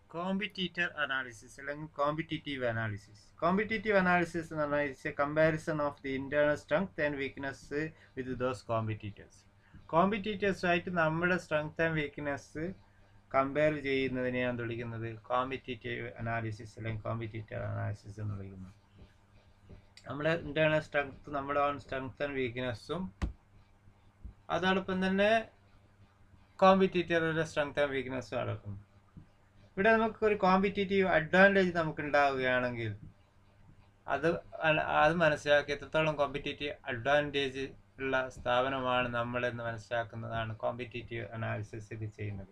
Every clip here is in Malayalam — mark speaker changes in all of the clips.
Speaker 1: Competitor analysis അല്ലെങ്കിൽ കോമ്പറ്റീറ്റീവ് അനാലിസിസ്. കോമ്പറ്റീറ്റീവ് അനാലിസിസ് എന്ന് പറഞ്ഞാൽ it's a comparison of the internal strength and weakness with those competitors. കോമ്പറ്റീറ്റേഴ്സുമായിട്ട് നമ്മുടെ സ്ട്രെങ്ത് ആൻഡ് വീക്ക്നെസ് കമ്പയർ ചെയ്യുന്നതിനെയാണ് വിളിക്കുന്നത് കോമ്പറ്റീറ്റീവ് അനാലിസിസ് അല്ലെങ്കിൽ കോമ്പറ്റീറ്റീവ് അനാലിസിസ് എന്ന് വിളിക്കുന്നത്. നമ്മുടെ ഇന്റേണൽ സ്ട്രെങ്ത്, നമ്മുടെ ഓൺ സ്ട്രെങ്ത് ആൻഡ് വീക്ക്നെസ്സും അതോടൊപ്പം തന്നെ കോമ്പറ്റീറ്ററുടെ സ്ട്രെങ്ത് ആൻഡ് വീക്ക്നെസ്സും അടക്കുന്നു. ഇവിടെ നമുക്ക് ഒരു കോമ്പറ്റീറ്റീവ് അഡ്വാൻറ്റേജ് നമുക്ക് ഉണ്ടാവുകയാണെങ്കിൽ അത് മനസ്സിലാക്കി എത്രത്തോളം കോമ്പറ്റീറ്റീവ് അഡ്വാൻറ്റേജ് ഉള്ള സ്ഥാപനമാണ് നമ്മളെന്ന് മനസ്സിലാക്കുന്നതാണ് കോമ്പറ്റീറ്റീവ് അനാലിസിസിൽ ചെയ്യുന്നത്.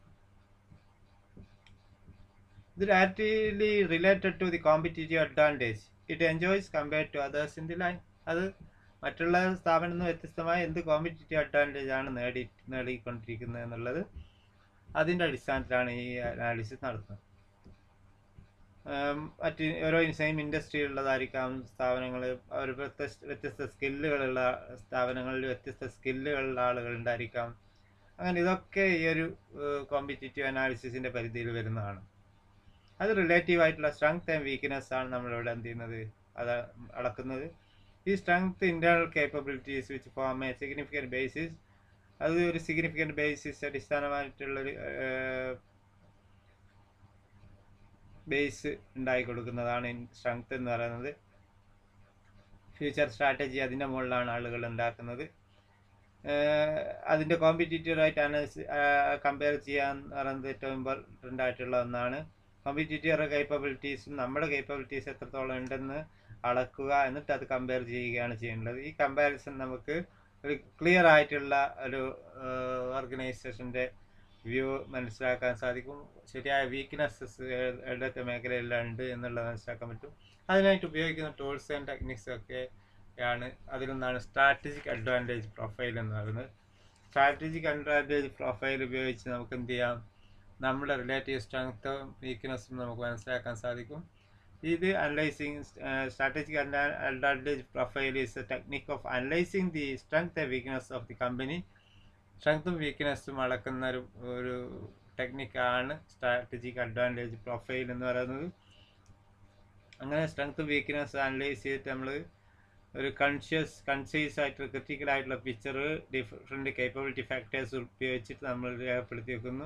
Speaker 1: ഇത് directly related to the competitive advantage it enjoys compared to others in the line. അത് മറ്റുള്ള സ്ഥാപനത്തിൽ നിന്ന് വ്യത്യസ്തമായ എന്ത് കോമ്പറ്റീറ്റീവ് അഡ്വാൻറ്റേജ് ആണ് നേടിക്കൊണ്ടിരിക്കുന്നത് എന്നുള്ളത് അതിൻ്റെ അടിസ്ഥാനത്തിലാണ് ഈ അനാലിസിസ് നടത്തുന്നത്. മറ്റ് ഓരോ സെയിം ഇൻഡസ്ട്രിയിലുള്ളതായിരിക്കാം സ്ഥാപനങ്ങൾ, അവർ വ്യത്യസ്ത സ്കില്ലുകളുള്ള സ്ഥാപനങ്ങളിൽ വ്യത്യസ്ത സ്കില്ലുകളുള്ള ആളുകൾ ഉണ്ടായിരിക്കാം. അങ്ങനെ ഇതൊക്കെ ഈ ഒരു കോമ്പറ്റീറ്റീവ് അനാലിസിസിൻ്റെ പരിധിയിൽ വരുന്നതാണ്. അത് റിലേറ്റീവ് ആയിട്ടുള്ള സ്ട്രെങ്ത് ആൻഡ് വീക്ക്നെസ് ആണ് നമ്മളിവിടെ എന്ത് ചെയ്യുന്നത്, അത് അളക്കുന്നത്. ഈ strength internal capabilities which form a significant basis, അത് ഒരു സിഗ്നിഫിക്കൻറ്റ് ബേസിസ് അടിസ്ഥാനമായിട്ടുള്ളൊരു ബേസ് ഉണ്ടാക്കി കൊടുക്കുന്നതാണ് സ്ട്രെങ്ത് എന്ന് പറയുന്നത്. ഫ്യൂച്ചർ സ്ട്രാറ്റജി അതിൻ്റെ മുകളിലാണ് ആളുകൾ ഉണ്ടാക്കുന്നത്. അതിൻ്റെ കോമ്പറ്റീറ്റീവായിട്ട് കമ്പയർ ചെയ്യാൻ പറയുന്നത് ഏറ്റവും ഇമ്പോർട്ടൻ്റ് ആയിട്ടുള്ള ഒന്നാണ്. കോമ്പറ്റീറ്റീവ് കേപ്പബിലിറ്റീസും നമ്മുടെ കേപ്പബിലിറ്റീസ് എത്രത്തോളം ഉണ്ടെന്ന് അളക്കുക, എന്നിട്ട് അത് കമ്പയർ ചെയ്യുകയാണ് ചെയ്യേണ്ടത്. ഈ കമ്പാരിസൺ നമുക്ക് ഒരു ക്ലിയർ ആയിട്ടുള്ള ഒരു ഓർഗനൈസേഷൻ്റെ വ്യൂ മനസ്സിലാക്കാൻ സാധിക്കും. ശരിയായ വീക്ക്നെസ്സസ് ഏതൊക്കെ മേഖലയിലെല്ലാം ഉണ്ട് എന്നുള്ളത് മനസ്സിലാക്കാൻ പറ്റും. അതിനായിട്ട് ഉപയോഗിക്കുന്ന ടൂൾസ് ആൻഡ് ടെക്നിക്സ് ഒക്കെയാണ്. അതിലൊന്നാണ് സ്ട്രാറ്റജിക് അഡ്വാൻറ്റേജ് പ്രൊഫൈൽ എന്ന് പറയുന്നത്. സ്ട്രാറ്റജിക് അഡ്വാൻറ്റേജ് പ്രൊഫൈൽ ഉപയോഗിച്ച് നമുക്ക് എന്ത് ചെയ്യാം, നമ്മുടെ റിലേറ്റീവ് സ്ട്രെങ്ത്തും വീക്ക്നെസ്സും നമുക്ക് മനസ്സിലാക്കാൻ സാധിക്കും. ഇത് analysing strategic advantage profile is a technique of analysing the strength and weakness of the company. സ്ട്രെങ്ത്തും വീക്ക്നെസ്സും അളക്കുന്ന ഒരു ടെക്നിക്കാണ് സ്ട്രാറ്റജിക് അഡ്വാൻറ്റേജ് പ്രൊഫൈൽ എന്ന് പറയുന്നത്. അങ്ങനെ സ്ട്രെങ്ത്തും വീക്ക്നെസ് അനലൈസ് ചെയ്തിട്ട് നമ്മൾ ഒരു കൺസൈസ് ആയിട്ടുള്ള ക്രിറ്റിക്കൽ ആയിട്ടുള്ള പിക്ചർ ഡിഫറെൻറ്റ് കേപ്പബിലിറ്റി ഫാക്ടേഴ്സ് ഉപയോഗിച്ചിട്ട് നമ്മൾ രേഖപ്പെടുത്തി വെക്കുന്നു.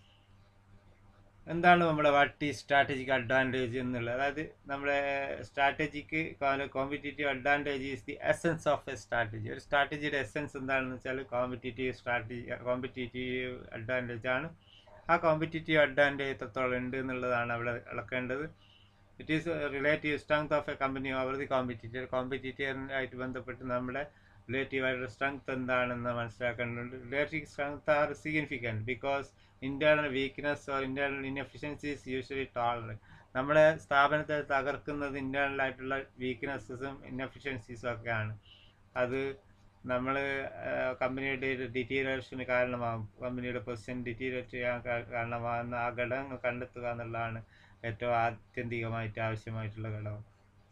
Speaker 1: എന്താണ് നമ്മുടെ വാട്ട് ഈ സ്ട്രാറ്റജിക് അഡ്വാൻറ്റേജ് എന്നുള്ളത്. അതായത് നമ്മുടെ strategic competitive advantage is the essence of a strategy. ഒരു സ്ട്രാറ്റജിയുടെ എസെൻസ് എന്താണെന്ന് വെച്ചാൽ കോമ്പറ്റീറ്റീവ് അഡ്വാൻറ്റേജ് ആണ്. ആ കോമ്പറ്റീറ്റീവ് അഡ്വാൻറ്റേജ് എത്രത്തോളം ഉണ്ട് എന്നുള്ളതാണ് അവിടെ അളക്കേണ്ടത്. It is relative strength of a company over the കോമ്പറ്റീറ്റീവായിട്ട് ബന്ധപ്പെട്ട് നമ്മുടെ റിലേറ്റീവ് ആയിട്ടുള്ള സ്ട്രെങ്ത് എന്താണെന്ന് മനസ്സിലാക്കേണ്ടതുണ്ട്. Relative strength are significant because internal weakness or internal inefficiencies usually tolerate. നമ്മുടെ സ്ഥാപനത്തെ തകർക്കുന്നത് ഇന്റേണൽ ആയിട്ടുള്ള വീക്ക്നെസ്സും ഇൻഎഫിഷ്യൻസീസും ഒക്കെയാണ്. അത് നമ്മൾ കമ്പനിയുടെ ഡിറ്റീരിയേഷന് കാരണമാകും, കമ്പനിയുടെ പൊസിഷൻ ഡിറ്റീരിയേറ്റ് ചെയ്യാൻ കാരണമാകുന്ന ആ ഘടകങ്ങൾ കണ്ടെത്തുക എന്നുള്ളതാണ് ഏറ്റവും ആത്യന്തികമായിട്ട് ആവശ്യമായിട്ടുള്ള ഘടകം.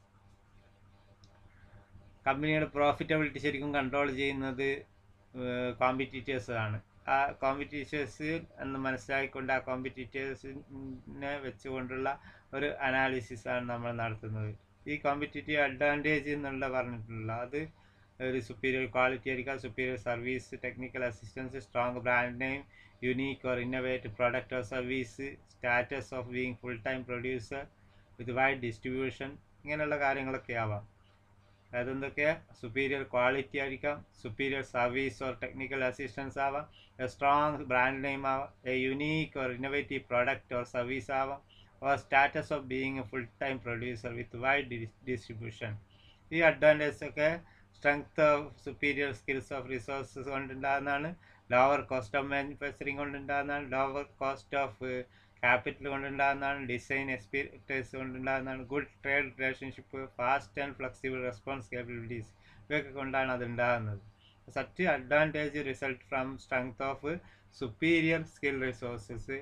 Speaker 1: കമ്പനിയുടെ പ്രോഫിറ്റബിലിറ്റി ശരിക്കും കൺട്രോൾ ചെയ്യുന്നത് കോമ്പറ്റീറ്റേഴ്സാണ്. ആ കോമ്പറ്റീറ്റേഴ്സ് എന്ന് മനസ്സിലാക്കിക്കൊണ്ട് ആ കോമ്പറ്റീറ്റേഴ്സിനെ വെച്ചുകൊണ്ടുള്ള ഒരു അനാലിസിസാണ് നമ്മൾ നടത്തുന്നത്. ഈ കോമ്പറ്റീറ്റീവ് അഡ്വാൻറ്റേജ് എന്നുള്ള പറഞ്ഞിട്ടുള്ള അത് ഒരു സുപ്പീരിയർ ക്വാളിറ്റി ആയിരിക്കാം, superior service, technical assistance, strong brand name, unique or innovative product or service, status of being full time producer with wide distribution, ഇങ്ങനെയുള്ള കാര്യങ്ങളൊക്കെ ആവാം. അതെന്തൊക്കെയാ, സുപ്പീരിയർ ക്വാളിറ്റി ആയിരിക്കാം, superior service or technical assistance ആവാം, എ സ്ട്രോങ് ബ്രാൻഡ് നെയിം ആവാം, a unique or innovative product or service ആവാം, or status of being a full time producer with wide distribution. ഈ അഡ്വാൻറ്റേജ് ഒക്കെ strength of superior skills of resources കൊണ്ടുണ്ടാകുന്നതാണ്, ലോവർ കോസ്റ്റ് ഓഫ് മാനുഫാക്ചറിങ് കൊണ്ടുണ്ടാകുന്നതാണ്, ലോവർ കോസ്റ്റ് ഓഫ് ക്യാപിറ്റൽ കൊണ്ടുണ്ടാകുന്നതാണ്, ഡിസൈൻ എക്സ്പീരിയൻസ് കൊണ്ടുണ്ടാകുന്നതാണ്, good trade relationship, fast and flexible response capabilities, ഇവയൊക്കെ കൊണ്ടാണ് അത് ഉണ്ടാകുന്നത്. Such advantage result from strength of superior skill resources,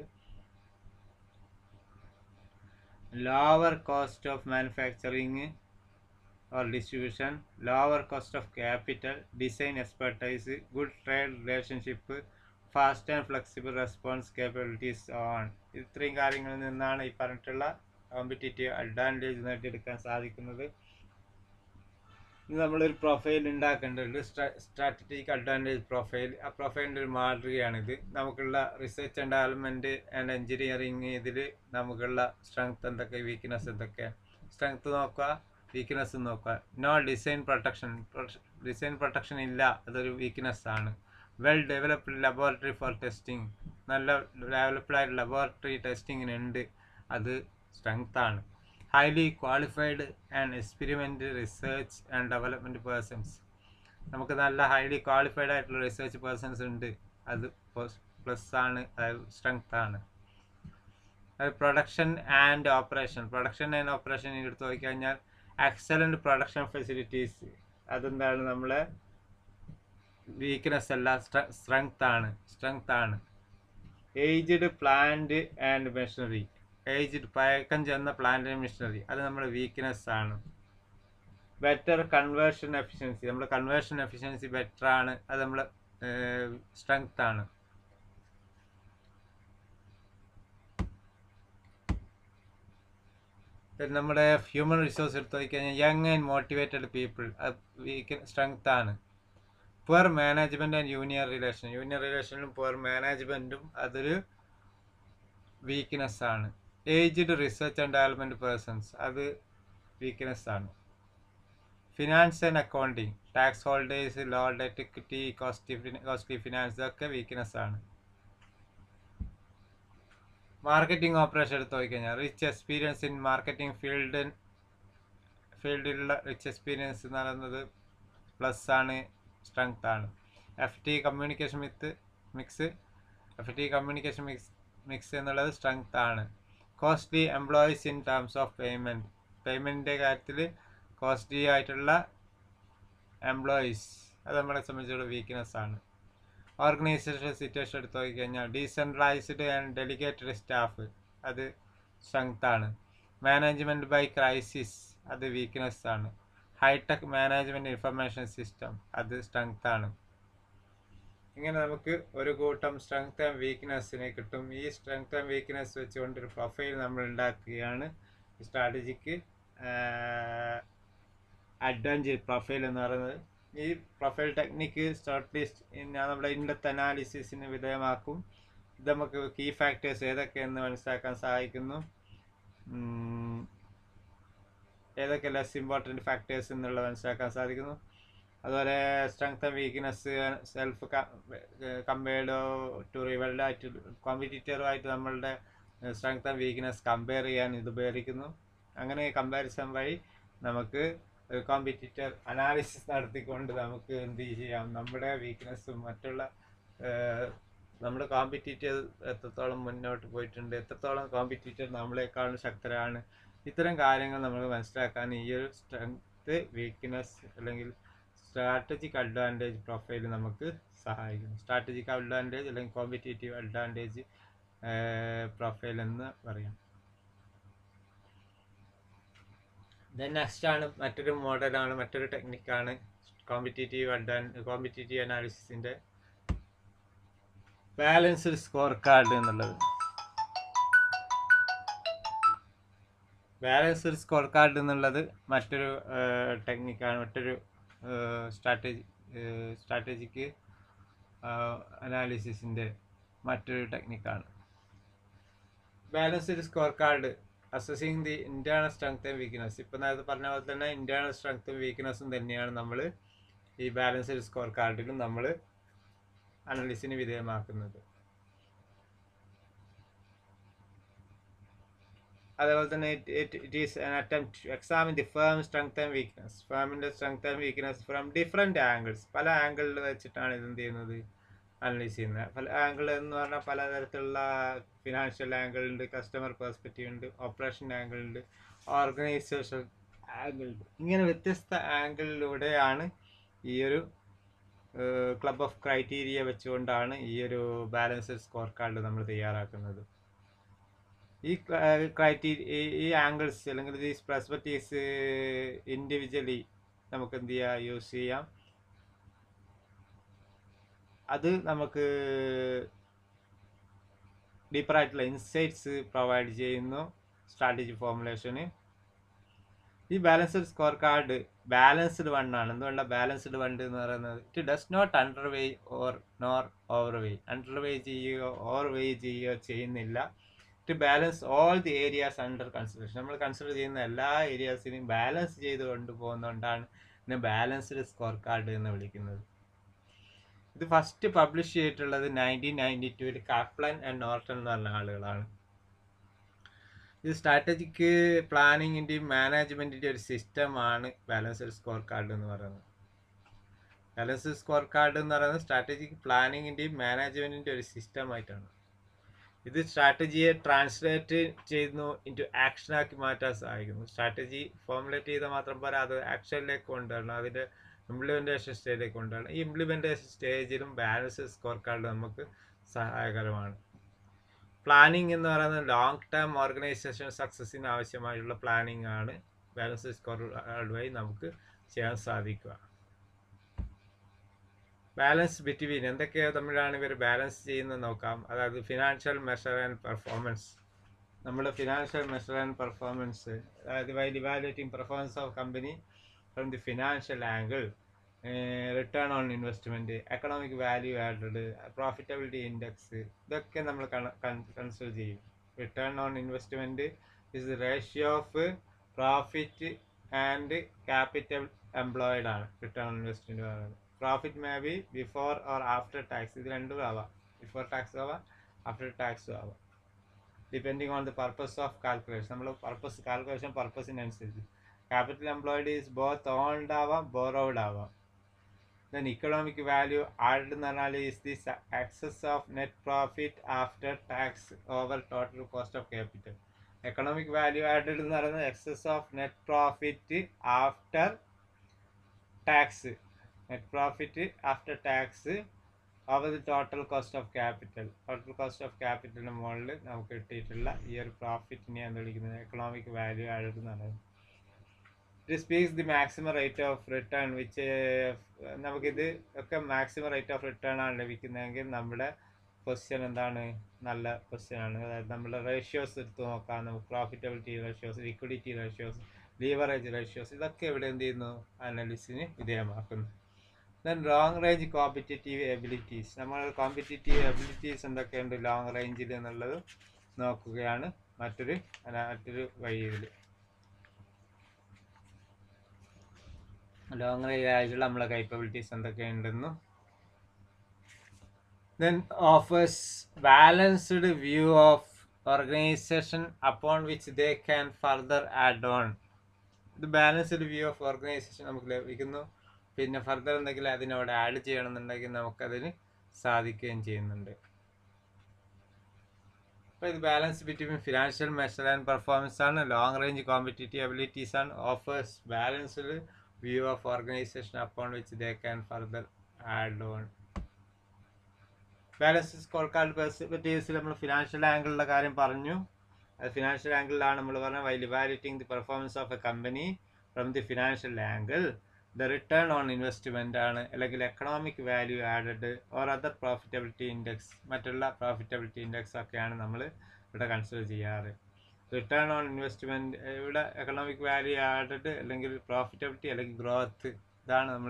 Speaker 1: lower cost of manufacturing or distribution, lower cost of capital, design expertise, good trade relationship, fast and flexible response capabilities on. ഇത്രയും കാര്യങ്ങളിൽ നിന്നാണ് ഈ പറഞ്ഞിട്ടുള്ള കോമ്പറ്റീറ്റീവ് അഡ്വാൻറ്റേജ് നേടിയെടുക്കാൻ സാധിക്കുന്നത്. ഇത് നമ്മളൊരു പ്രൊഫൈൽ ഉണ്ടാക്കേണ്ടതുണ്ട്, സ്ട്രാറ്റജിക് അഡ്വാൻറ്റേജ് പ്രൊഫൈൽ. ആ പ്രൊഫൈലിൻ്റെ ഒരു മാതൃകയാണിത്. നമുക്കുള്ള research and development and engineering ഇതിൽ നമുക്കുള്ള സ്ട്രെങ്ത് എന്തൊക്കെ, വീക്ക്നെസ് എന്തൊക്കെ. സ്ട്രെങ്ത് നോക്കുക, വീക്ക്നെസ് നോക്കുക. നോ ഡിസൈൻ പ്രൊട്ടക്ഷൻ ഇല്ല, അതൊരു വീക്ക്നെസ് ആണ്. Well developed laboratory for testing, നല്ല ഡെവലപ്ഡ് ആയിട്ട് ലബോറട്ടറി ടെസ്റ്റിങ്ങിനുണ്ട്, അത് സ്ട്രെങ്ത് ആണ്. Highly qualified and experiment research and development persons, നമുക്ക് നല്ല ഹൈലി ക്വാളിഫൈഡ് ആയിട്ടുള്ള റിസർച്ച് പേഴ്സൺസ് ഉണ്ട്, അത് പ്ലസ് ആണ്, അത് സ്ട്രെങ്ത് ആണ്. അത് പ്രൊഡക്ഷൻ ആൻഡ് ഓപ്പറേഷൻ എടുത്ത് നോക്കിക്കഴിഞ്ഞാൽ എക്സലൻറ്റ് പ്രൊഡക്ഷൻ ഫെസിലിറ്റീസ്, അതെന്താണ് നമ്മളെ വീക്ക്നെസ് അല്ല, സ്ട്രെങ്ത് ആണ്. ഏജ്ഡ് പ്ലാന്റ് ആൻഡ് മെഷീനറി, പഴക്കം ചെന്ന പ്ലാന്റ് ആൻഡ് മെഷീനറി, അത് നമ്മുടെ വീക്ക്നെസ് ആണ്. ബെറ്റർ കൺവേർഷൻ എഫിഷ്യൻസി, നമ്മുടെ കൺവേർഷൻ എഫിഷ്യൻസി ബെറ്റർ ആണ്, അത് നമ്മൾ സ്ട്രെങ്ത് ആണ്. നമ്മുടെ ഹ്യൂമൻ റിസോഴ്സ് എടുത്ത് നോക്കിക്കഴിഞ്ഞാൽ യങ് ആൻഡ് മോട്ടിവേറ്റഡ് പീപ്പിൾ, അത് സ്ട്രെങ്ത് ആണ്. പുവർ മാനേജ്മെൻറ്റ് ആൻഡ് യൂണിയൻ റിലേഷനിലും പുവർ മാനേജ്മെൻറ്റും അതൊരു വീക്ക്നെസ് ആണ്. Aged research and development persons, അത് വീക്ക്നെസ് ആണ്. Finance and accounting, tax holders, low debt equity, costly finance, ഇതൊക്കെ വീക്ക്നെസ് ആണ്. മാർക്കറ്റിംഗ് ഓപ്പറേഷൻ എടുത്ത് നോക്കിക്കഴിഞ്ഞാൽ റിച്ച് എക്സ്പീരിയൻസ് ഇൻ മാർക്കറ്റിംഗ് ഫീൽഡിലുള്ള റിച്ച് എക്സ്പീരിയൻസ് എന്ന് പറയുന്നത് പ്ലസ് ആണ്, സ്ട്രെങ്ത് ആണ്. എഫക്റ്റീവ് കമ്മ്യൂണിക്കേഷൻ മിക്സ് എന്നുള്ളത് സ്ട്രെങ്ത് ആണ്. Costly employees in terms of പേയ്മെൻറ്റിൻ്റെ കാര്യത്തിൽ കോസ്റ്റ്ലി ആയിട്ടുള്ള എംപ്ലോയീസ്, അത് നമ്മളെ സംബന്ധിച്ചുള്ള വീക്ക്നെസ് ആണ്. ഓർഗനൈസേഷൻ സിറ്റുവേഷൻ എടുത്ത് നോക്കിക്കഴിഞ്ഞാൽ ഡീസെൻട്രലൈസ്ഡ് ആൻഡ് ഡെലിഗേറ്റഡ് സ്റ്റാഫ്, അത് സ്ട്രെങ്ത് ആണ്. മാനേജ്മെൻറ്റ് ബൈ ക്രൈസിസ്, അത് വീക്ക്നെസ് ആണ്. ഹൈടെക് മാനേജ്മെൻറ്റ് ഇൻഫർമേഷൻ സിസ്റ്റം, അത് സ്ട്രെങ്ത് ആണ്. ഇങ്ങനെ നമുക്ക് ഒരു കൂട്ടം സ്ട്രെങ്ത് ആൻഡ് വീക്ക്നെസ്സിനെ കിട്ടും. ഈ സ്ട്രെങ്ത് ആൻഡ് വീക്ക്നെസ് വെച്ചുകൊണ്ടൊരു പ്രൊഫൈൽ നമ്മൾ ഉണ്ടാക്കുകയാണ് സ്ട്രാറ്റജിക്ക് അഡ്വാൻറ്റേജ് പ്രൊഫൈൽ എന്ന് പറയുന്നത്. ഈ പ്രൊഫൈൽ ടെക്നിക്ക് ഷോർട്ട് ലിസ്റ്റ് നമ്മുടെ ഇൻഡെപ്ത് അനാലിസിസിന് വിധേയമാക്കും. ഇത് നമുക്ക് കീ ഫാക്ടേഴ്സ് ഏതൊക്കെയെന്ന് മനസ്സിലാക്കാൻ സഹായിക്കുന്നു, ഏതൊക്കെ ലെസ് ഇമ്പോർട്ടൻറ്റ് ഫാക്ടേഴ്സ് എന്നുള്ളത് മനസ്സിലാക്കാൻ സാധിക്കുന്നു. അതുപോലെ strength and weakness self compared to റിവൽഡായിട്ട് കോമ്പറ്റീറ്ററുമായിട്ട് നമ്മളുടെ സ്ട്രെങ്ത് ആൻഡ് വീക്ക്നെസ് കമ്പയർ ചെയ്യാൻ ഇത് ഉപകരിക്കുന്നു. അങ്ങനെ കമ്പാരിസൺ വഴി നമുക്ക് കോമ്പറ്റീറ്റർ അനാലിസിസ് നടത്തിക്കൊണ്ട് നമുക്ക് എന്ത് ചെയ്യാം, നമ്മുടെ വീക്ക്നെസ്സും മറ്റുള്ള നമ്മുടെ കോമ്പറ്റീറ്റർ എത്രത്തോളം മുന്നോട്ട് പോയിട്ടുണ്ട്, എത്രത്തോളം കോമ്പറ്റീറ്റർ നമ്മളെക്കാളും ശക്തരാണ്, ഇത്തരം കാര്യങ്ങൾ നമ്മൾ മനസ്സിലാക്കാൻ ഈ ഒരു സ്ട്രെങ്ത് വീക്ക്നെസ് അല്ലെങ്കിൽ സ്ട്രാറ്റജിക് അഡ്വാൻറ്റേജ് പ്രൊഫൈൽ നമുക്ക് സഹായിക്കുന്നു. സ്ട്രാറ്റജിക് അഡ്വാൻറ്റേജ് അല്ലെങ്കിൽ കോമ്പറ്റീറ്റീവ് അഡ്വാൻറ്റേജ് പ്രൊഫൈൽ എന്ന് പറയാം. ദെൻ നെക്സ്റ്റ് ആണ് മറ്റൊരു മോഡലാണ്, മറ്റൊരു ടെക്നിക്കാണ് കോമ്പറ്റീറ്റീവ് അനാലിസിസിൻ്റെ ബാലൻസ്ഡ് സ്കോർ കാർഡ് എന്നുള്ളത്. ബാലൻസ്ഡ് സ്കോർ കാർഡ് എന്നുള്ളത് മറ്റൊരു ടെക്നിക്കാണ്, മറ്റൊരു സ്ട്രാറ്റജിക് അനാലിസിസിൻ്റെ മറ്റൊരു ടെക്നിക്കാണ്. Balanced score card assessing the internal strength and weakness, ഇപ്പം നേരത്തെ പറഞ്ഞ പോലെ തന്നെ ഇൻറ്റേർണൽ സ്ട്രെങ്ത്തും വീക്ക്നെസ്സും തന്നെയാണ് നമ്മൾ ഈ ബാലൻസ്ഡ് സ്കോർ കാർഡിലും നമ്മൾ അനാലിസിന് വിധേയമാക്കുന്നത്. അതേപോലെ തന്നെ it is an attempt to examine the firm strength and weakness, ഫേമിൻ്റെ strength and weakness from different angles, പല ആംഗിളിൽ വെച്ചിട്ടാണ് ഇതെന്ത് ചെയ്യുന്നത്, അനലൈസ് ചെയ്യുന്നത്. പല ആംഗിൾ എന്ന് പറഞ്ഞാൽ പലതരത്തിലുള്ള ഫിനാൻഷ്യൽ ആംഗിൾ ഉണ്ട്, കസ്റ്റമർ പെർസ്പെക്റ്റീവ് ഉണ്ട്, ഓപ്പറേഷൻ ആംഗിൾ ഉണ്ട്, ഓർഗനൈസേഷൻ ആംഗിൾ ഉണ്ട്. ഇങ്ങനെ വ്യത്യസ്ത ആംഗിളിലൂടെയാണ് ഈ ഒരു ക്ലബ് ഓഫ് ക്രൈറ്റീരിയ വെച്ചുകൊണ്ടാണ് ഈ ഒരു ബാലൻസ്ഡ് സ്കോർ കാർഡ് നമ്മൾ തയ്യാറാക്കുന്നത്. ഈ ആംഗിൾസ് അല്ലെങ്കിൽ ഈ പെർസ്പെക്റ്റീവ്സ് ഇൻഡിവിജ്വലി നമുക്ക് എന്ത് ചെയ്യാം, യൂസ് ചെയ്യാം. അത് നമുക്ക് ഡീപ്പറായിട്ടുള്ള ഇൻസൈറ്റ്സ് പ്രൊവൈഡ് ചെയ്യുന്നു സ്ട്രാറ്റജി ഫോർമുലേഷന്. ഈ ബാലൻസ്ഡ് സ്കോർ കാർഡ് ബാലൻസ്ഡ് വണ്ണാണ്. എന്തുകൊണ്ടാണ് ബാലൻസ്ഡ് വൺ എന്ന് പറയുന്നത്? It does not underweigh or nor overweigh. Underweigh ചെയ്യുകയോ ഓവർവേ ചെയ്യുകയോ ചെയ്യുന്നില്ല. To balance all the areas under consideration. നമ്മൾ കൺസിഡർ ചെയ്യുന്ന എല്ലാ ഏരിയാസിനെയും ബാലൻസ് ചെയ്ത് കൊണ്ടുപോകുന്നതുകൊണ്ടാണ് ഇതിനെ ബാലൻസ്ഡ് സ്കോർ കാർഡ് എന്ന് വിളിക്കുന്നത്. ഇത് ഫസ്റ്റ് പബ്ലിഷ് ചെയ്തിട്ടുള്ളത് 1992 കാപ്ലൻ ആൻഡ് നോർട്ടൺ എന്ന് പറഞ്ഞ ആളുകളാണ്. ഇത് സ്ട്രാറ്റജിക് പ്ലാനിങ്ങിൻ്റെയും മാനേജ്മെൻറ്റിൻ്റെ ഒരു സിസ്റ്റമാണ് ബാലൻസ്ഡ് സ്കോർ കാർഡ് എന്ന് പറയുന്നത്. ബാലൻസ്ഡ് സ്കോർ കാർഡ് എന്ന് പറയുന്നത് സ്ട്രാറ്റജിക് പ്ലാനിങ്ങിൻ്റെയും മാനേജ്മെൻറ്റിൻ്റെ ഒരു സിസ്റ്റമായിട്ടാണ്. ഇത് സ്ട്രാറ്റജിയെ ട്രാൻസ്ലേറ്റ് ചെയ്യുന്നു ഇൻറ്റു ആക്ഷനാക്കി മാറ്റാൻ സഹായിക്കുന്നു. സ്ട്രാറ്റജി ഫോർമുലേറ്റ് ചെയ്താൽ മാത്രം പോരാ, അത് ആക്ഷനിലേക്ക് കൊണ്ടുവരണം, അതിൻ്റെ ഇംപ്ലിമെൻറ്റേഷൻ സ്റ്റേജിലേക്ക് കൊണ്ടുവരണം. ഈ ഇംപ്ലിമെൻറ്റേഷൻ സ്റ്റേജിലും ബാലൻസ്ഡ് സ്കോർ കാർഡ് നമുക്ക് സഹായകരമാണ്. പ്ലാനിങ് എന്ന് പറയുന്നത് ലോങ് ടേം ഓർഗനൈസേഷൻ സക്സസിന് ആവശ്യമായിട്ടുള്ള പ്ലാനിങ് ആണ് ബാലൻസ്ഡ് സ്കോർ കാർഡ് വഴി നമുക്ക് ചെയ്യാൻ സാധിക്കുക. ബാലൻസ് ബിറ്റ്വീൻ എന്തൊക്കെയോ തമ്മിലാണ് ഇവർ ബാലൻസ് ചെയ്യുന്നത് നോക്കാം. അതായത് ഫിനാൻഷ്യൽ മെഷർ ആൻഡ് പെർഫോമൻസ്. നമ്മുടെ ഫിനാൻഷ്യൽ മെഷർ ആൻഡ് പെർഫോമൻസ്, അതായത് while evaluating performance of company from the financial angle, return on investment, economic value added, profitability index, ഇതൊക്കെ നമ്മൾ കൺസിഡർ ചെയ്യും. Return on investment is the ratio of profit and capital employed ആണ് റിട്ടേൺ ഓൺ ഇൻവെസ്റ്റ്മെൻറ്റ് പറയുന്നത്. Profit may be before or after tax, ഇത് രണ്ടും ആവാം. ബിഫോർ ടാക്സും ആവാം, ആഫ്റ്റർ ടാക്സും ആവാം, depending on the purpose of calculation. നമ്മൾ കാൽക്കുലേഷൻ പർപ്പസിനനുസരിച്ച്. Capital employed is both owned ആവാം, ബോറോഡ് ആവാം. Then economic value added എന്ന് പറഞ്ഞാൽ is the excess of net profit after tax over total cost of capital. Economic value added എന്ന് പറയുന്നത് excess of net profit after tax, net profit after tax over the total cost of capital. Total cost of capital മുകളിൽ നമുക്ക് കിട്ടിയിട്ടുള്ള ഈ ഒരു പ്രോഫിറ്റിനെ എന്ന് വിളിക്കുന്നത് എക്കണോമിക് വാല്യൂ ആഡഡ് എന്ന് പറയുന്നത്. It speaks the maximum rate of return which നമുക്കിത് ഒക്കെ മാക്സിമം റേറ്റ് ഓഫ് റിട്ടേൺ ആണ് ലഭിക്കുന്നതെങ്കിൽ നമ്മുടെ പൊസിഷൻ എന്താണ്? നല്ല പൊസിഷൻ ആണ്. അതായത് നമ്മുടെ റേഷ്യോസ് എടുത്ത് നോക്കാം. നമുക്ക് profitability ratios, liquidity ratios, leverage ratios, ഇതൊക്കെ ഇവിടെ എന്ത് ചെയ്യുന്നു? അനാലിസിന് വിധേയമാക്കുന്നു. Then long range competitive abilities. നമ്മൾ കോമ്പറ്റേറ്റീവ് എബിലിറ്റീസ് എന്തൊക്കെയുണ്ട് ലോങ് റേഞ്ചിൽ എന്നുള്ളത് നോക്കുകയാണ് മറ്റൊരു വഴി. ഇതിൽ ലോങ് റേഞ്ച് ആയിട്ടുള്ള നമ്മളെ കേപ്പബിലിറ്റീസ് എന്തൊക്കെയുണ്ടെന്നും. Then offers balanced view of organisation upon which they can further add on. ഇത് ബാലൻസ്ഡ് വ്യൂ ഓഫ് ഓർഗനൈസേഷൻ നമുക്ക് ലഭിക്കുന്നു. പിന്നെ ഫർദർ എന്തെങ്കിലും അതിനോട് ആഡ് ചെയ്യണമെന്നുണ്ടെങ്കിൽ നമുക്കതിന് സാധിക്കുകയും ചെയ്യുന്നുണ്ട്. അപ്പോൾ ഇത് balance between financial measure and performance ആണ്. ലോങ് റേഞ്ച് കോമ്പറ്റേറ്റീവ് എബിലിറ്റീസ് ആണ്. Offers balanced view of organisation upon which they can further add on. Balance score card പെർസ്പെക്റ്റീവ്സിൽ നമ്മൾ ഫിനാൻഷ്യൽ ആംഗിളിലെ കാര്യം പറഞ്ഞു. അത് ഫിനാൻഷ്യൽ ആംഗിളിലാണ് നമ്മൾ പറഞ്ഞത്. While evaluating the performance of a company from the financial angle, the return on investment ആണ്, അല്ലെങ്കിൽ economic value added or other profitability index, മറ്റുള്ള പ്രോഫിറ്റബിലിറ്റി ഇൻഡെക്സ് ഒക്കെയാണ് നമ്മൾ ഇവിടെ കൺസിഡർ ചെയ്യാറ്. റിട്ടേൺ ഓൺ ഇൻവെസ്റ്റ്മെൻറ്റ് ഇവിടെ എക്കണോമിക് വാല്യൂ ആഡഡ് അല്ലെങ്കിൽ പ്രോഫിറ്റബിലിറ്റി അല്ലെങ്കിൽ ഗ്രോത്ത്, ഇതാണ് നമ്മൾ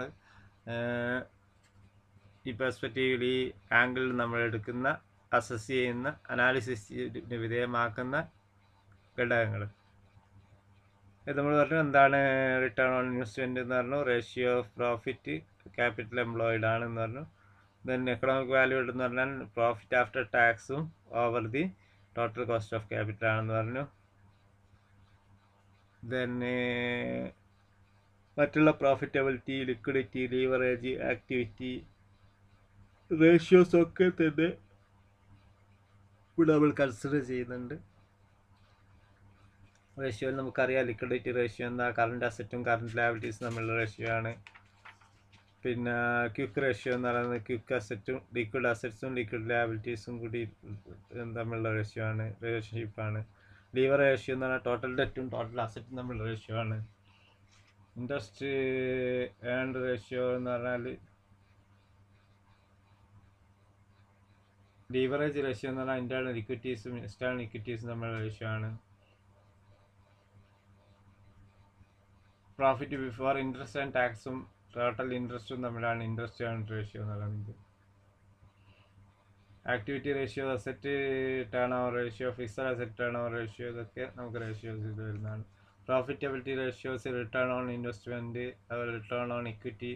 Speaker 1: ഈ പെർസ്പെക്റ്റീവിൽ ഈ ആംഗിളിൽ നമ്മൾ എടുക്കുന്ന അസസ് ചെയ്യുന്ന അനാലിസിസിന് വിധേയമാക്കുന്ന ഘടകങ്ങൾ. ഇത് നമ്മൾ പറഞ്ഞു എന്താണ് റിട്ടേൺ ഓൺ ഇൻവെസ്റ്റ്മെൻറ്റ് എന്ന് പറഞ്ഞു, ratio of profit capital employed ആണെന്ന് പറഞ്ഞു. ദെൻ എക്കണോമിക് വാല്യൂ എന്ന് പറഞ്ഞാൽ പ്രോഫിറ്റ് ആഫ്റ്റർ ടാക്സും over the total cost of capital ആണെന്ന് പറഞ്ഞു. ദെൻ മറ്റുള്ള profitability, liquidity, leverage, activity ratios ഒക്കെ തന്നെ ഇവിടെ നമ്മൾ കൺസിഡർ ചെയ്യുന്നുണ്ട്. റേഷ്യോ നമുക്കറിയാം, ലിക്വിഡിറ്റി റേഷ്യോ എന്താ, കറണ്ട് അസറ്റും കറണ്ട് ലയബിലിറ്റീസും തമ്മിലുള്ള റേഷ്യോ ആണ്. പിന്നെ ക്വിക്ക് റേഷ്യോ എന്ന് പറയുന്നത് ക്വിക്ക് അസറ്റും ലിക്വിഡ് അസറ്റ്സും ലിക്വിഡ് ലയബിലിറ്റീസും കൂടി തമ്മിലുള്ള റേഷ്യോ ആണ്, റിലേഷൻഷിപ്പാണ്. ലീവർ റേഷ്യോ എന്ന് പറഞ്ഞാൽ ടോട്ടൽ ഡെറ്റും ടോട്ടൽ അസറ്റും തമ്മിലുള്ള റേഷ്യോ ആണ്. ഇൻട്രസ്റ്റ് ഏൺഡ് റേഷ്യോ എന്ന് പറഞ്ഞാൽ ലീവറേജ് റേഷ്യോ എന്ന് പറഞ്ഞാൽ ഇന്റേണൽ ഇക്വിറ്റീസും എക്സ്റ്റേണൽ ഇക്വിറ്റീസും തമ്മിലുള്ള റേഷ്യോ ആണ്. പ്രോഫിറ്റ് ബിഫോർ ഇൻട്രസ്റ്റ് ആൻഡ് ടാക്സും ടോട്ടൽ ഇൻട്രസ്റ്റും തമ്മിലാണ് ഇൻട്രസ്റ്റ് ഏർണിംഗ് റേഷ്യോ എന്ന് പറയുന്നത്. Activity ratio, asset turn over ratio, fixed asset turn over ratio, ഇതൊക്കെ നമുക്ക് റേഷ്യോസ് ഇത് വരുന്നതാണ്. Profitability ratios, return on investment, അതുപോലെ റിട്ടേൺ ഓൺ ഇക്വിറ്റി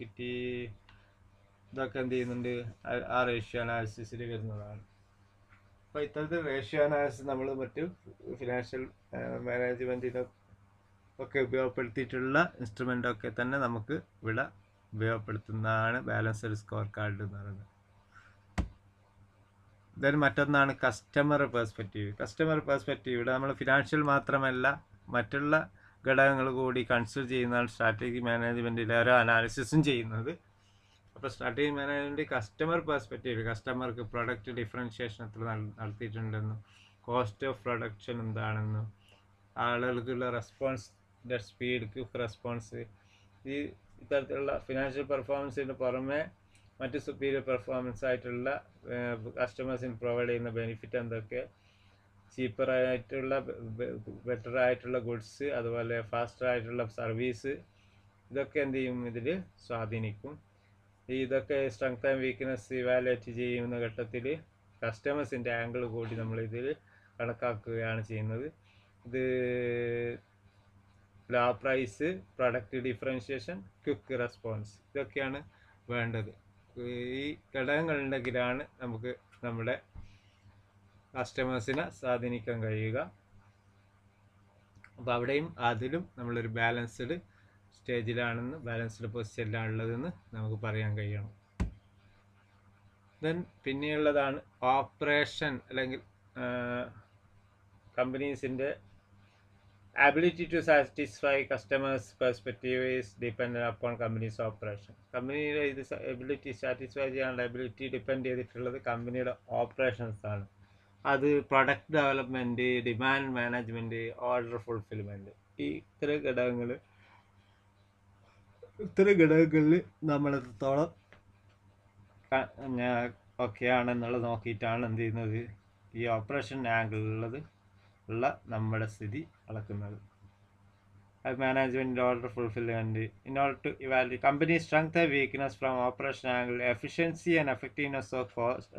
Speaker 1: ഇതൊക്കെ എന്ത് ചെയ്യുന്നുണ്ട്, ആ റേഷ്യോ അനാലിസിസിൽ വരുന്നതാണ്. അപ്പോൾ ഇത്തരത്തിൽ റേഷ്യോ അനാലിസിസ് നമ്മൾ മറ്റ് ഫിനാൻഷ്യൽ മാനേജ്മെൻറ്റിനൊക്കെ ഉപയോഗപ്പെടുത്തിയിട്ടുള്ള ഇൻസ്ട്രുമെൻ്റൊക്കെ തന്നെ നമുക്ക് ഇവിടെ ഉപയോഗപ്പെടുത്തുന്നതാണ് ബാലൻസ്ഡ് സ്കോർ കാർഡ് എന്ന് പറയുന്നത്. then മറ്റൊന്നാണ് കസ്റ്റമർ പെർസ്പെക്റ്റീവ്. കസ്റ്റമർ പെർസ്പെക്റ്റീവ് ഇവിടെ നമ്മൾ ഫിനാൻഷ്യൽ മാത്രമല്ല മറ്റുള്ള ഘടകങ്ങൾ കൂടി കൺസിഡർ ചെയ്യുന്നതാണ് സ്ട്രാറ്റജിക് മാനേജ്മെൻറ്റിലെ ഓരോ അനാലിസിസും ചെയ്യുന്നത്. അപ്പോൾ സ്ട്രാറ്റജിക് മാനേജ്മെൻറ്റ് കസ്റ്റമർ പെർസ്പെക്റ്റീവ്, കസ്റ്റമർക്ക് പ്രൊഡക്റ്റ് ഡിഫറൻഷിയേഷൻ എത്ര നടത്തിയിട്ടുണ്ടെന്നും കോസ്റ്റ് ഓഫ് പ്രൊഡക്ഷൻ എന്താണെന്നും ആളുകൾക്കുള്ള റെസ്പോൺസിൻ്റെ സ്പീഡ്, ക്വിക്ക് റെസ്പോൺസ്, ഈ ഇത്തരത്തിലുള്ള ഫിനാൻഷ്യൽ പെർഫോമൻസിന് പുറമെ മറ്റ് സുപ്പീരിയർ പെർഫോമൻസ് ആയിട്ടുള്ള കസ്റ്റമേഴ്സിന് പ്രൊവൈഡ് ചെയ്യുന്ന ബെനിഫിറ്റ് എന്തൊക്കെ, ചീപ്പറായിട്ടുള്ള ബെറ്റർ ആയിട്ടുള്ള ഗുഡ്സ്, അതുപോലെ ഫാസ്റ്റർ ആയിട്ടുള്ള സർവീസ്, ഇതൊക്കെ എന്ത് ചെയ്യും, ഇതിൽ സ്വാധീനിക്കും. ഇതൊക്കെ സ്ട്രെങ്ത് ആൻഡ് വീക്ക്നെസ് ഇവാലുവേറ്റ് ചെയ്യുന്ന ഘട്ടത്തിൽ കസ്റ്റമേഴ്സിൻ്റെ ആംഗിൾ കൂടി നമ്മൾ ഇതിൽ കണക്കാക്കുകയാണ് ചെയ്യുന്നത്. ഇത് low price, product differentiation, quick response, ഇതൊക്കെയാണ് വേണ്ടത്. ഈ ഘടകങ്ങളുണ്ടെങ്കിലാണ് നമുക്ക് നമ്മുടെ കസ്റ്റമേഴ്സിനെ സ്വാധീനിക്കാൻ കഴിയുക. അപ്പോൾ അവിടെയും അതിലും നമ്മളൊരു ബാലൻസ്ഡ് സ്റ്റേജിലാണെന്ന്, ബാലൻസ്ഡ് പൊസിഷനിലാണുള്ളതെന്ന് നമുക്ക് പറയാൻ കഴിയണം. ദെൻ പിന്നെയുള്ളതാണ് ഓപ്പറേഷൻ, അല്ലെങ്കിൽ കമ്പനീസിൻ്റെ ability to satisfy customers' perspective is dependent upon company's operation. കമ്പനിയുടെ ഇത് എബിലിറ്റി സാറ്റിസ്ഫൈ ചെയ്യാനുള്ള എബിലിറ്റി ഡിപ്പെൻഡ് ചെയ്തിട്ടുള്ളത് കമ്പനിയുടെ ഓപ്പറേഷൻസ് ആണ്. അത് product development, demand management, order fulfilment, ഈ ഇത്തരം ഘടകങ്ങളിൽ നമ്മളെത്രത്തോളം ഒക്കെയാണെന്നുള്ളത് നോക്കിയിട്ടാണ് എന്ത് ചെയ്യുന്നത്, ഈ ഓപ്പറേഷൻ ആംഗിളിലുള്ളത് ഉള്ള നമ്മുടെ സ്ഥിതി അളക്കുന്നത്. Management, order fulfilment, in order to evaluate company strength and weakness from operation angle, efficiency and effectiveness of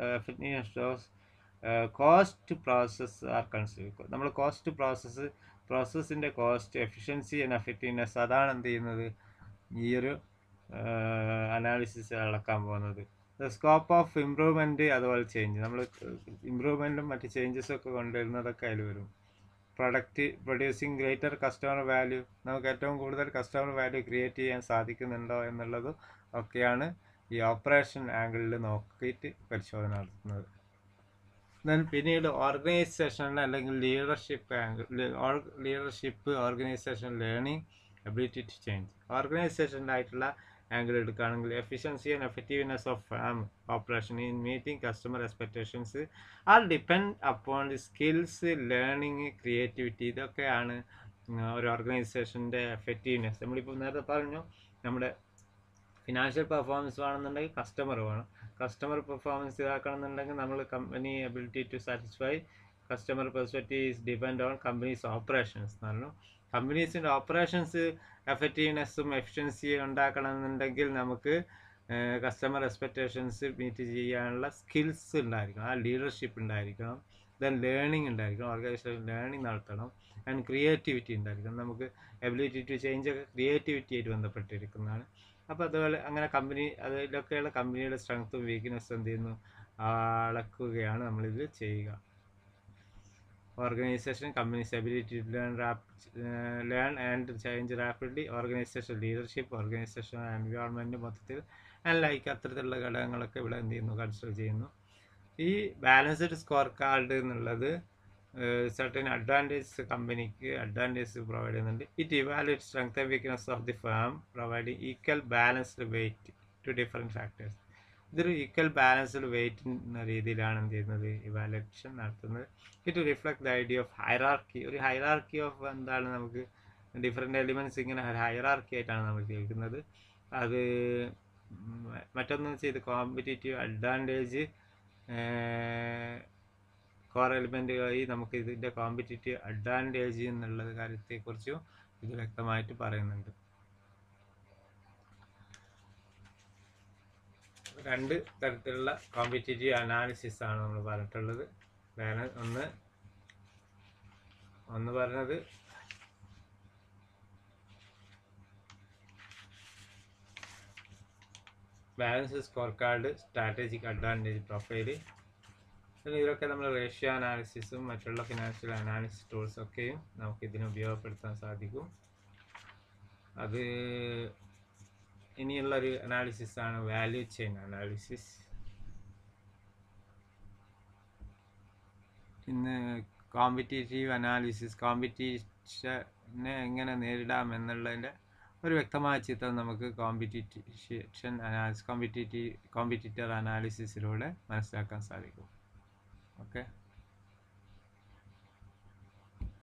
Speaker 1: cost process are consider. നമ്മൾ കോസ്റ്റ് പ്രോസസ്സിൻ്റെ കോസ്റ്റ്, എഫിഷ്യൻസി ആൻഡ് എഫക്റ്റീവ്നെസ്, അതാണ് എന്ത് ചെയ്യുന്നത്, ഈ ഒരു അനാലിസിസ് അളക്കാൻ പോകുന്നത്. സ്കോപ്പ് ഓഫ് ഇമ്പ്രൂവ്മെൻറ്റ്, അതുപോലെ ചേഞ്ച്, നമ്മൾ ഇമ്പ്രൂവ്മെൻറ്റും മറ്റ് ചേഞ്ചസും ഒക്കെ കൊണ്ടുവരുന്നതൊക്കെ അതിൽ വരും. Product producing greater customer value, നമുക്ക് ഏറ്റവും കൂടുതൽ കസ്റ്റമർ വാല്യൂ ക്രിയേറ്റ് ചെയ്യാൻ സാധിക്കുന്നുണ്ടോ എന്നുള്ളതും ഒക്കെയാണ് ഈ ഓപ്പറേഷൻ ആംഗിളിൽ നോക്കിയിട്ട് പരിശോധന നടത്തുന്നത്. ദെൻ പിന്നീട് ഓർഗനൈസേഷൻ അല്ലെങ്കിൽ leadership angle, leadership, organisation, learning, ability to change. ഓർഗനൈസേഷനിലായിട്ടുള്ള ആംഗിൾ എടുക്കുകയാണെങ്കിൽ efficiency and effectiveness of firm operation in meeting customer expectations are depend upon the skills, learning, creativity, ഇതൊക്കെയാണ് ഒരു ഓർഗനൈസേഷൻ്റെ എഫക്റ്റീവ്നെസ്. നമ്മളിപ്പോൾ നേരത്തെ പറഞ്ഞു, നമ്മുടെ ഫിനാൻഷ്യൽ പെർഫോമൻസ് വേണമെന്നുണ്ടെങ്കിൽ കസ്റ്റമർ വേണം. കസ്റ്റമർ പെർഫോമൻസ് ഇതാക്കണമെന്നുണ്ടെങ്കിൽ നമ്മൾ company ability to satisfy customer perspective is depend on company's operations എന്ന് പറഞ്ഞു. കമ്പനീസിൻ്റെ ഓപ്പറേഷൻസ് എഫക്റ്റീവ്നെസ്സും എഫിഷ്യൻസിയും ഉണ്ടാക്കണമെന്നുണ്ടെങ്കിൽ നമുക്ക് കസ്റ്റമർ എക്സ്പെക്റ്റേഷൻസ് മീറ്റ് ചെയ്യാനുള്ള സ്കിൽസ് ഉണ്ടായിരിക്കണം, ആ ലീഡർഷിപ്പ് ഉണ്ടായിരിക്കണം. ദെൻ ലേണിംഗ് ഉണ്ടായിരിക്കണം, ഓർഗനൈസേഷൻ ലേണിംഗ് നടത്തണം. ആൻഡ് ക്രിയേറ്റിവിറ്റി ഉണ്ടായിരിക്കണം. നമുക്ക് എബിലിറ്റി ടു ചേഞ്ച് ഒക്കെ ക്രിയേറ്റിവിറ്റി ആയിട്ട് ബന്ധപ്പെട്ടിരിക്കുന്നതാണ്. അപ്പോൾ അതുപോലെ അങ്ങനെ അതിലൊക്കെയുള്ള കമ്പനിയുടെ സ്ട്രെങ്ത്തും വീക്ക്നെസ്സും എന്ത് ചെയ്യുന്നു, അളക്കുകയാണ് നമ്മളിത് ചെയ്യുക. Organisation, company's ability to learn and change rapidly, organisation leadership, organisation environment, മൊത്തത്തിൽ ലൈക്ക് അത്തരത്തിലുള്ള ഘടകങ്ങളൊക്കെ ഇവിടെ എന്ത് ചെയ്യുന്നു, കൺസിഡർ ചെയ്യുന്നു. ഈ ബാലൻസ്ഡ് സ്കോർ കാർഡ് എന്നുള്ളത് സർട്ടൻ അഡ്വാൻറ്റേജസ്, കമ്പനിക്ക് അഡ്വാൻറ്റേജസ് പ്രൊവൈഡ് ചെയ്യുന്നുണ്ട്. It evaluate strength and weakness of the firm, providing equal balanced weight to different factors. ഇതൊരു ഈക്വൽ ബാലൻസ്ഡ് വെയിറ്റ് എന്ന രീതിയിലാണ് എന്ത് ചെയ്യുന്നത്, ഇവാലുവേഷൻ നടത്തുന്നത്. It reflect the idea of hierarchy, ഒരു ഹൈറാർക്കി ഓഫ് എന്താണ്, നമുക്ക് ഡിഫറെൻറ്റ് എലിമെൻറ്റ്സ് ഇങ്ങനെ ഹൈറാർക്കി ആയിട്ടാണ് നമ്മൾ കേൾക്കുന്നത്. അത് മറ്റൊന്ന് വെച്ചാൽ ഇത് കോമ്പറ്റീറ്റീവ് അഡ്വാൻറ്റേജ് കോർ എലിമെൻറ്റുകളായി നമുക്ക് ഇതിൻ്റെ കോമ്പറ്റീറ്റീവ് അഡ്വാൻറ്റേജ് എന്നുള്ള കാര്യത്തെക്കുറിച്ചും ഇത് വ്യക്തമായിട്ട് പറയുന്നുണ്ട്. രണ്ട് തരത്തിലുള്ള കോമ്പറ്റീറ്റീവ് അനാലിസിസ് ആണ് നമ്മൾ പറഞ്ഞിട്ടുള്ളത്. ഒന്ന് പറഞ്ഞത് balance score card, strategic advantage profile. ഇതിലൊക്കെ നമ്മൾ റേഷ്യോ അനാലിസിസും മറ്റുള്ള ഫിനാൻഷ്യൽ അനാലിസിസ് ടൂൾസൊക്കെയും നമുക്ക് ഇതിന് ഉപയോഗപ്പെടുത്താൻ സാധിക്കും. അത് ഇനിയുള്ളൊരു അനാലിസിസ് ആണ് വാല്യൂ ചെയിൻ അനാലിസിസ്. ഇന്ന് കോമ്പറ്റീറ്റീവ് അനാലിസിസ്, കോമ്പറ്റീഷനെ എങ്ങനെ നേരിടാം എന്നുള്ളതിൻ്റെ ഒരു വ്യക്തമായ ചിത്രം നമുക്ക് കോമ്പറ്റീറ്റർ അനാലിസിസിലൂടെ മനസ്സിലാക്കാൻ സാധിക്കും. ഓക്കെ.